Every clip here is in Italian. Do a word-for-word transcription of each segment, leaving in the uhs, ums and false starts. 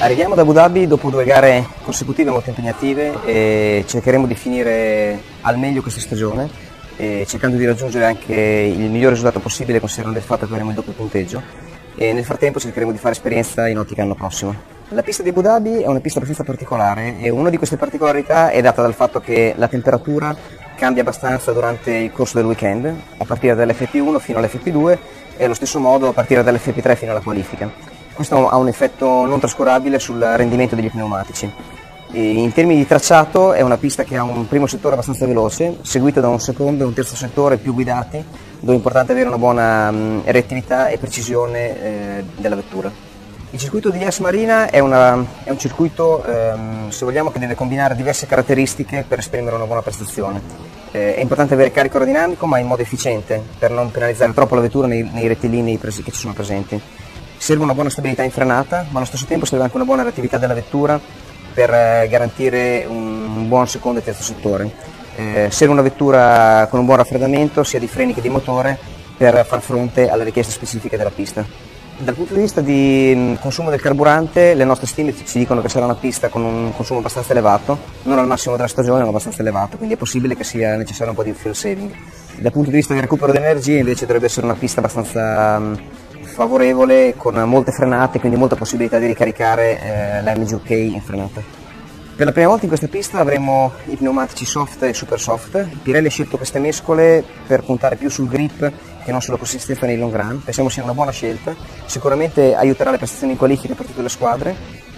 Arriviamo da Abu Dhabi dopo due gare consecutive molto impegnative e cercheremo di finire al meglio questa stagione, e cercando di raggiungere anche il miglior risultato possibile considerando il fatto che avremo il doppio punteggio, e nel frattempo cercheremo di fare esperienza in ottica l'anno prossimo. La pista di Abu Dhabi è una pista abbastanza particolare e una di queste particolarità è data dal fatto che la temperatura cambia abbastanza durante il corso del weekend, a partire dall'F P uno fino all'F P due e allo stesso modo a partire dall'F P tre fino alla qualifica. Questo ha un effetto non trascurabile sul rendimento degli pneumatici. E in termini di tracciato è una pista che ha un primo settore abbastanza veloce, seguito da un secondo e un terzo settore più guidati, dove è importante avere una buona mh, reattività e precisione eh, della vettura. Il circuito di Yas Marina è, una, è un circuito, ehm, se vogliamo, che deve combinare diverse caratteristiche per esprimere una buona prestazione. Eh, è importante avere carico aerodinamico ma in modo efficiente, per non penalizzare troppo la vettura nei, nei rettilinei che ci sono presenti. Serve una buona stabilità in frenata, ma allo stesso tempo serve anche una buona reattività della vettura per eh, garantire un buon secondo e terzo settore. Eh, serve una vettura con un buon raffreddamento sia di freni che di motore per far fronte alle richieste specifiche della pista. Dal punto di vista di mh, consumo del carburante, le nostre stime ci dicono che sarà una pista con un consumo abbastanza elevato, non al massimo della stagione ma abbastanza elevato, quindi è possibile che sia necessario un po' di fuel saving. Dal punto di vista del recupero di energia invece dovrebbe essere una pista abbastanza mh, favorevole, con molte frenate, quindi molta possibilità di ricaricare eh, l'M G K in frenata. Per la prima volta in questa pista avremo i pneumatici soft e super soft. Pirelli ha scelto queste mescole per puntare più sul grip che non sulla consistenza nei long run. Pensiamo sia una buona scelta, sicuramente aiuterà le prestazioni in qualifica per tutte le squadre,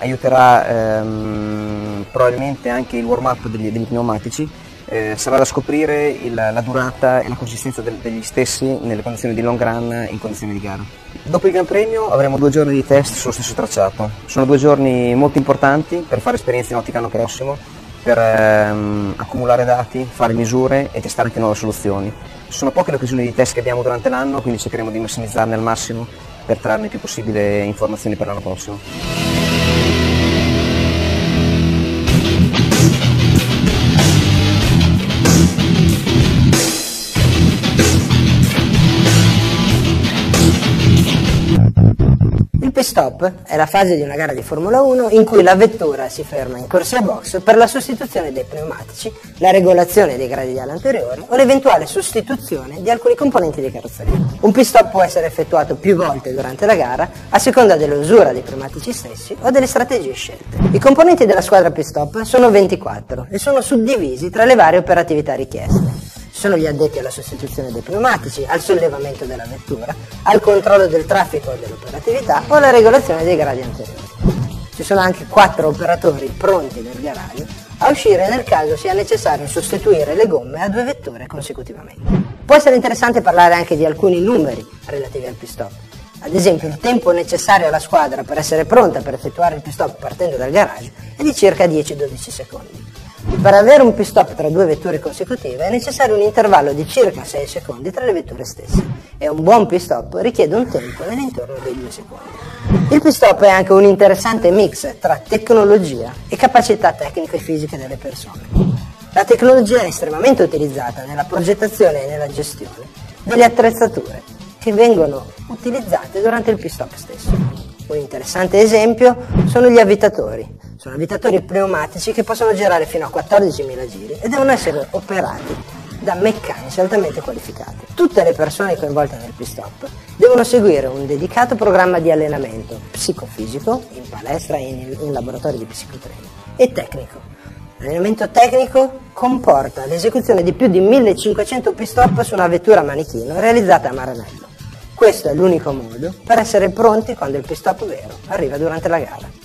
aiuterà ehm, probabilmente anche il warm up degli, degli pneumatici. Eh, sarà da scoprire il, la durata e la consistenza del, degli stessi nelle condizioni di long run in condizioni di gara. Dopo il Gran Premio avremo due giorni di test sullo stesso tracciato. Sono due giorni molto importanti per fare esperienze in ottica l'anno prossimo, per ehm, accumulare dati, fare misure e testare anche nuove soluzioni. Sono poche le occasioni di test che abbiamo durante l'anno, quindi cercheremo di massimizzarne al massimo per trarne il più possibile informazioni per l'anno prossimo. Il pit stop è la fase di una gara di Formula uno in cui la vettura si ferma in corsia box per la sostituzione dei pneumatici, la regolazione dei gradi di ala anteriori o l'eventuale sostituzione di alcuni componenti di carrozzeria. Un pit stop può essere effettuato più volte durante la gara a seconda dell'usura dei pneumatici stessi o delle strategie scelte. I componenti della squadra pit stop sono ventiquattro e sono suddivisi tra le varie operatività richieste. Sono gli addetti alla sostituzione dei pneumatici, al sollevamento della vettura, al controllo del traffico e dell'operatività o alla regolazione dei gradi anteriori. Ci sono anche quattro operatori pronti nel garaggio a uscire nel caso sia necessario sostituire le gomme a due vetture consecutivamente. Può essere interessante parlare anche di alcuni numeri relativi al pit stop. Ad esempio, il tempo necessario alla squadra per essere pronta per effettuare il pit stop partendo dal garage è di circa dieci dodici secondi. Per avere un pit stop tra due vetture consecutive è necessario un intervallo di circa sei secondi tra le vetture stesse e un buon pit stop richiede un tempo nell'intorno dei due secondi. Il pit stop è anche un interessante mix tra tecnologia e capacità tecniche e fisiche delle persone. La tecnologia è estremamente utilizzata nella progettazione e nella gestione delle attrezzature che vengono utilizzate durante il pit stop stesso. Un interessante esempio sono gli avvitatori. Sono avvitatori pneumatici che possono girare fino a quattordicimila giri e devono essere operati da meccanici altamente qualificati. Tutte le persone coinvolte nel pit stop devono seguire un dedicato programma di allenamento psicofisico in palestra e in, in laboratori di psicotraining e tecnico. L'allenamento tecnico comporta l'esecuzione di più di millecinquecento pit stop su una vettura a manichino realizzata a Maranello. Questo è l'unico modo per essere pronti quando il pit stop vero arriva durante la gara.